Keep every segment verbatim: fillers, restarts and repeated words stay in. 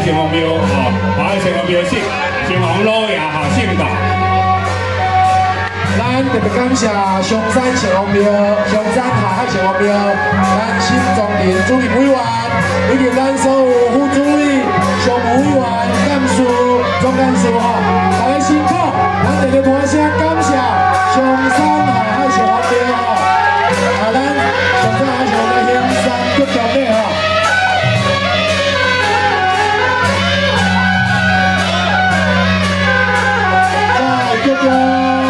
城隍庙吼，马来城隍庙信城隍老爷吼圣道。 咱特别感谢上山城隍庙、上山下海城隍庙，咱新庄林主任委员，以及咱所有副主委、常务委员、干事、总干事吼，大家辛苦，咱特别大声感谢上山下海城隍庙吼，啊，咱上山下海城隍庙行三局奖励吼。 再局奖。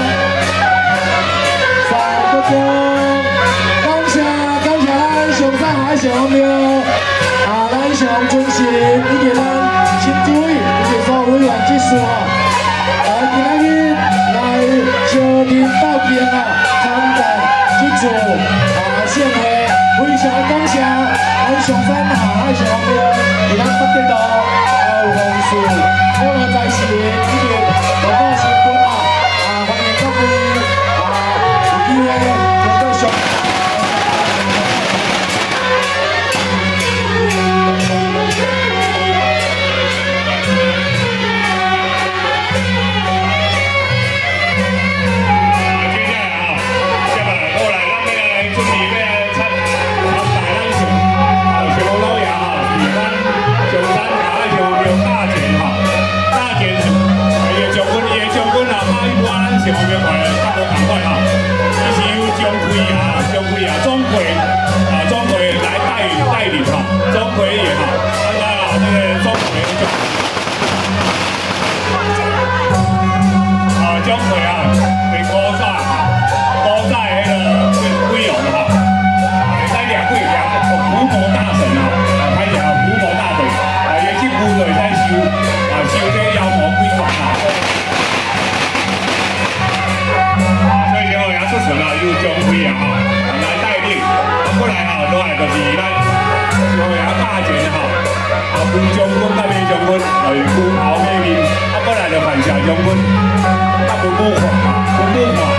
感谢感谢咱上山下海城隍庙，啊，咱上尊神以及咱新主委以及所有委员指示吼，啊，今仔日来相庭斗敬啊，参赞这次啊盛会，非常感谢咱上山下海城隍庙，伫咱北京路啊有红事，我们在是以及各个新闻啊，啊欢迎各位啊有机会。 城隍庙来较无同款吼，伊是由钟馗啊、钟馗啊、钟馗啊、钟馗来带带领吼，钟馗也好，啊那这个钟馗就啊钟馗啊，是古早古早迄个鬼王吼，会使掠鬼掠伏魔大神吼，啊歹掠伏魔大神，啊也是巫就会使收啊收这个妖魔鬼怪吼。 出巡啊，有钟馗啊，吼来带领，啊，过来吼，落来就是咱朝阳大捷吼，啊，副将军甲马将军，还有副后面面，啊，过来就范谢将军，啊，文武看，文武看。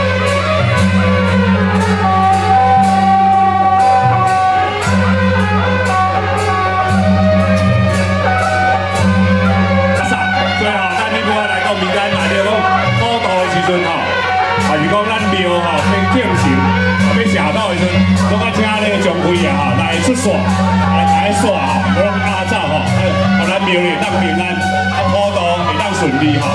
啊，最后咱呢要来到民间来着讲古道的时阵吼。 啊，是讲咱庙吼，先敬神，啊，要谢到的时阵，都要请那个钟馗啊吼来出煞，来来煞吼，我阿走吼，啊，互咱庙里当平安，啊，普渡会当顺利吼。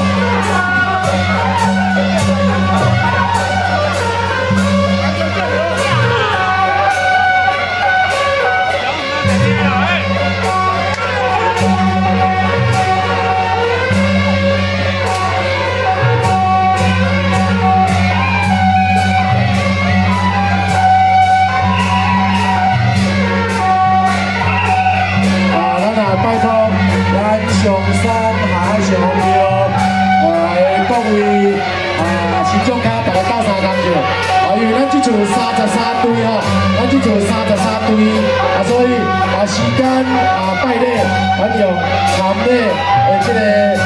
拜托咱上山下海城隍庙，呃，各位啊，市长卡大家斗相共者，啊，因为咱这厝三十三队吼，咱这厝三十三队，啊，所以啊，时间啊拜礼，咱用参礼的这个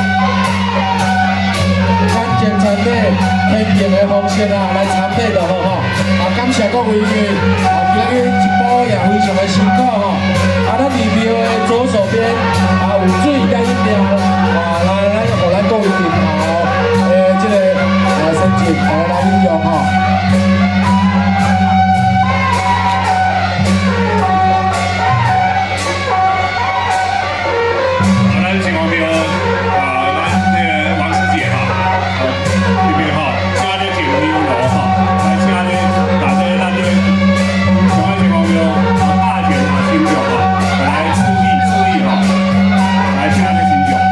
参见参礼天敬的方式啊来参礼就好吼。啊，感谢各位啊，今日一步也非常的辛苦吼。 啊，咱离庙的左手边啊有水甲饮料，啊来咱互咱各位店头诶，即个啊先进来来饮用吼。啊，咱城隍庙啊，咱那个王师姐哈，啊这边哈，请你进香炉哈，来请你大家咱这个上海城隍庙啊大节啊欣赏哈。 来注意注意哈，来请咱的欣赏。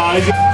啊。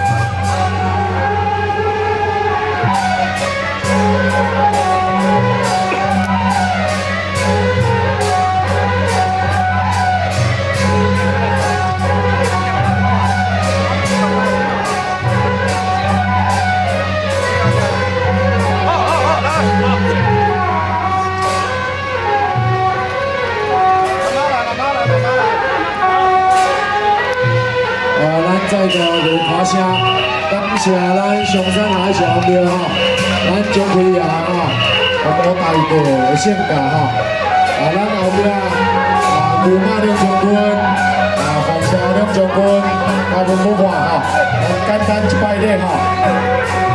在座的大声，感谢咱上山海小庙哈，咱钟馗爷哈，我们大队的性格哈，啊，咱后壁啊，牛马两将军，啊，黄沙两将军，大文武化哈，咱简单一拜礼哈。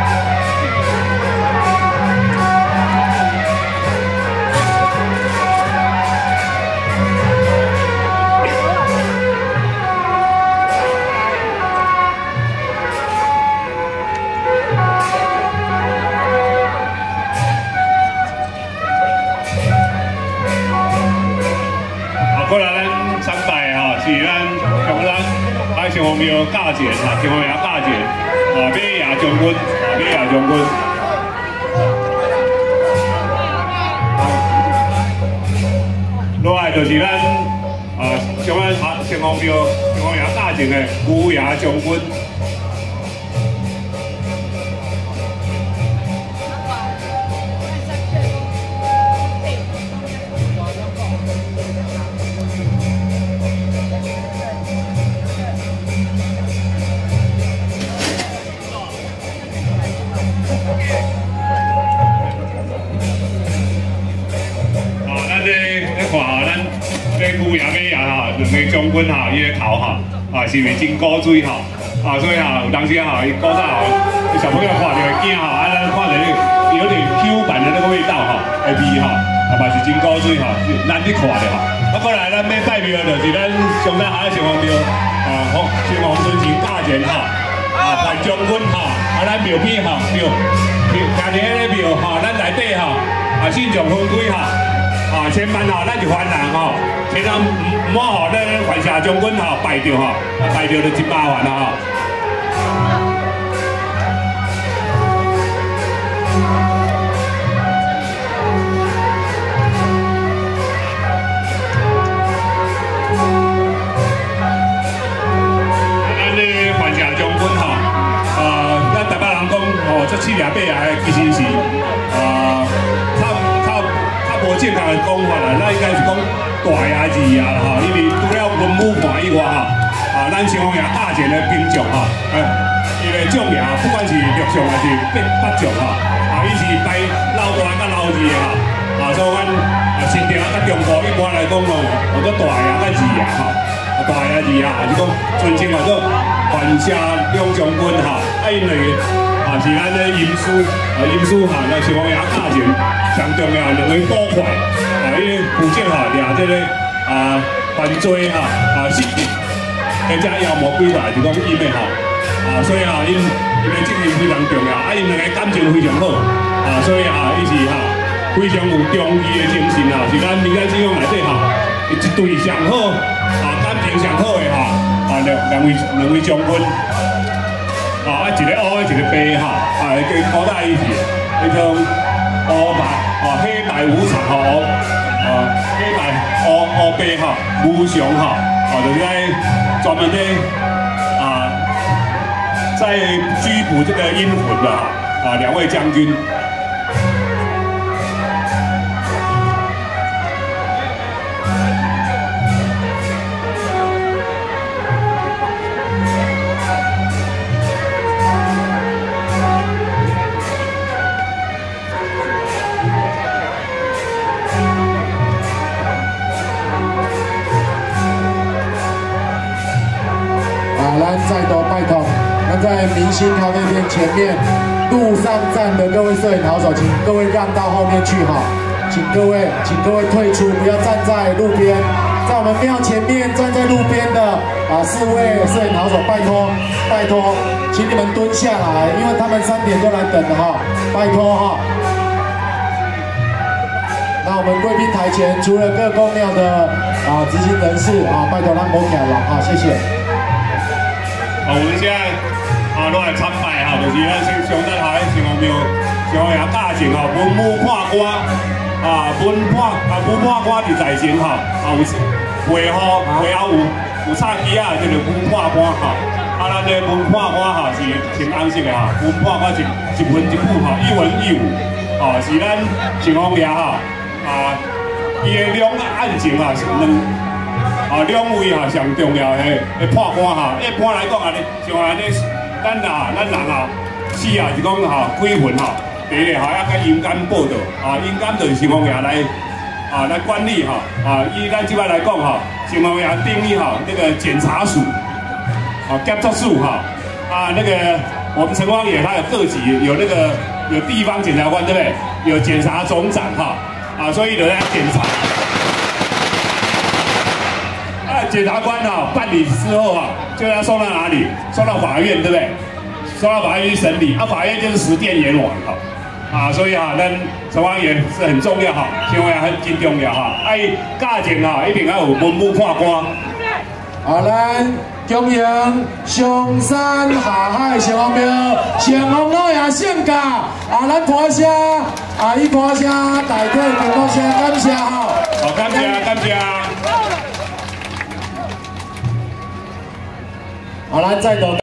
过来咱参拜哈，是咱向咱海城隍庙驾前哈，城隍爷驾前，啊，马爷将军，啊，马爷将军。落来就是咱啊，像咱城隍庙城隍爷驾前的牛爷将军。 看吼，咱这牛爷马爷哈，两个将军哈，伊个头哈，啊是咪真古锥哈？啊，所以哈，有当时哈，伊古早吼，小朋友看着会惊哈，啊，咱看着有点 Q 版的那个味道哈，会味哈，啊嘛是真古锥哈，咱去看着哈。啊，过来咱要拜庙就是咱上山海城隍庙，啊，好，城隍尊神驾前哈，啊，范将军哈，啊，咱庙边哈，庙庙家己迄个庙哈，咱内底哈，啊，信众分开哈。 啊，千万吼，咱是凡人吼，千万唔好吼，咱犯下将军吼拜着吼，拜着就真麻烦啦吼。咱咧犯下将军吼，啊，咱台北人讲吼，这七廿八啊，其实是啊，差差。 无正确的讲法啦，咱应该是讲大爷二爷啦吼，因为除了文武官以外哈，啊，咱城隍爷驾前的兵将哈，诶，伊个将爷不管是陆上还是北北将哈，啊，伊是带老大甲老二的哈，啊，所以阮啊新店甲中国一般来讲咯，或者大爷甲二爷哈，啊，大爷二爷还是讲尊称叫做范下两将军哈，啊，因两个啊是咱的营书啊营书哈，那城隍爷驾前。 上重要两位高快，啊，伊负责哈抓这个啊犯罪哈啊失业，而且妖魔鬼怪就讲伊的哈啊，所以哈因因的责任非常重要，啊因两个感情非常好啊，所以哈伊是哈非常有忠义的精神啊，是咱民间信仰内底哈一对上好啊感情上好的哈啊两两位两位将军啊，一个乌一个白哈啊，跟古代一起那种。 乌白哦，黑白无常吼，哦，黑白乌乌白哈，无常哈，哦，就是在专门咧啊，在拘捕这个阴魂的哈，啊，两位将军。 再度拜托，那在明星咖啡店前面路上站的各位摄影好手，请各位让到后面去哈，请各位，请各位退出，不要站在路边，在我们庙前面站在路边的啊四位摄影好手，拜托，拜托，请你们蹲下来，因为他们三点就来等了哈，拜托哈。那我们贵宾台前除了各公庙的啊执行人士啊，拜托让我起来了啊，谢谢。 啊，有一些啊落来参拜哈，就是咱上上咱下城隍庙，城隍爷教前吼，文武判官啊，文判啊武判官伫在前吼，啊有背后背后有有插旗啊，就是文判官吼。啊，咱的文判官吼是穿红色的吼，文判官是一文一武吼，一文一武，吼是咱城隍爷吼啊，伊的两案情啊是两。啊，两位哈上重要的的判官哈，一般来讲啊，像安尼，咱啊，咱人啊，死啊是讲哈几分哈，第一哈要甲阴间报道啊，阴间就是城隍爷来啊来管理哈啊，以咱即摆来讲哈，城隍爷定义哈那个检察署啊，检察署哈啊那个我们城隍爷他有各级，有那个有地方检察官对不对？有检察总长哈啊，所以有在检查。检察官哈办理之后啊，就要送到哪里？送到法院，对不对？送到法院去审理，啊，法院就是实践阎王哈，啊，所以哈，咱城隍爷是很重要哈，城隍爷很真重要哈，哎，价钱哈一定要有文武判官。 啊，咱恭迎上山下海城隍庙，城隍老爷圣驾，啊，咱盘声，啊，伊盘声代替全国声感谢哈。 好，感谢感谢。 好，咱再度。